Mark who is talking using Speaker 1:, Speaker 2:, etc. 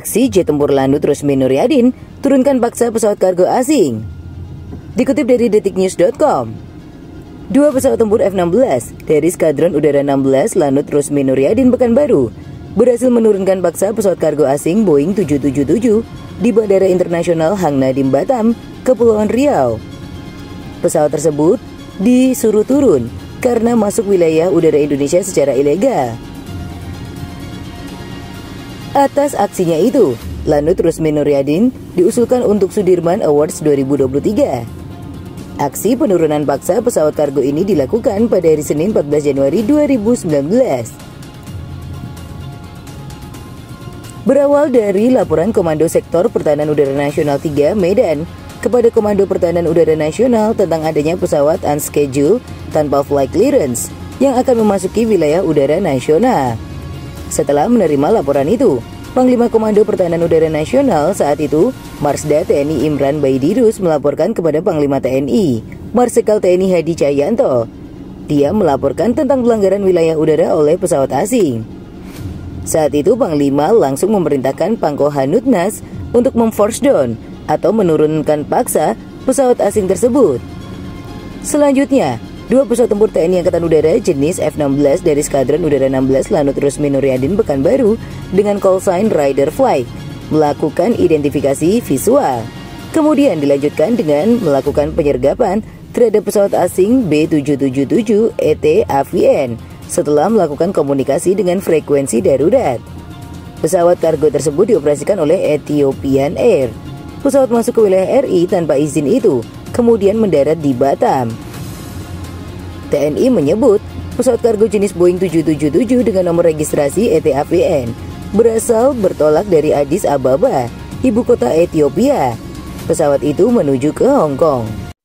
Speaker 1: Aksi jet tempur Lanut Rusmi Nuryadin turunkan paksa pesawat kargo asing. Dikutip dari detiknews.com, dua pesawat tempur F-16 dari Skadron Udara 16 Lanut Rusmi Nuryadin Pekanbaru berhasil menurunkan paksa pesawat kargo asing Boeing 777 di Bandara Internasional Hang Nadiem Batam, Kepulauan Riau. Pesawat tersebut disuruh turun karena masuk wilayah udara Indonesia secara ilegal. Atas aksinya itu, Lanut Rusmi Nuryadin diusulkan untuk Sudirman Awards 2023. Aksi penurunan paksa pesawat kargo ini dilakukan pada hari Senin 14 Januari 2019. Berawal dari laporan Komando Sektor Pertahanan Udara Nasional 3 Medan kepada Komando Pertahanan Udara Nasional tentang adanya pesawat unscheduled tanpa flight clearance yang akan memasuki wilayah udara nasional. Setelah menerima laporan itu, Panglima Komando Pertahanan Udara Nasional saat itu, Marsda TNI Imran Baidirus melaporkan kepada Panglima TNI, Marsikal TNI Hadi Cahyanto. Dia melaporkan tentang pelanggaran wilayah udara oleh pesawat asing. Saat itu Panglima langsung memerintahkan Pangko Hanutnas untuk memforce down atau menurunkan paksa pesawat asing tersebut. Selanjutnya, dua pesawat tempur TNI Angkatan Udara jenis F-16 dari Skadron Udara 16 Lanut Rusmi Nuryadin Pekanbaru dengan call sign Rider Flight melakukan identifikasi visual. Kemudian dilanjutkan dengan melakukan penyergapan terhadap pesawat asing B777 ET AVN setelah melakukan komunikasi dengan frekuensi darurat. Pesawat kargo tersebut dioperasikan oleh Ethiopian Air. Pesawat masuk ke wilayah RI tanpa izin itu kemudian mendarat di Batam. TNI menyebut pesawat kargo jenis Boeing 777 dengan nomor registrasi ET-AVN berasal bertolak dari Addis Ababa, ibu kota Ethiopia. Pesawat itu menuju ke Hong Kong.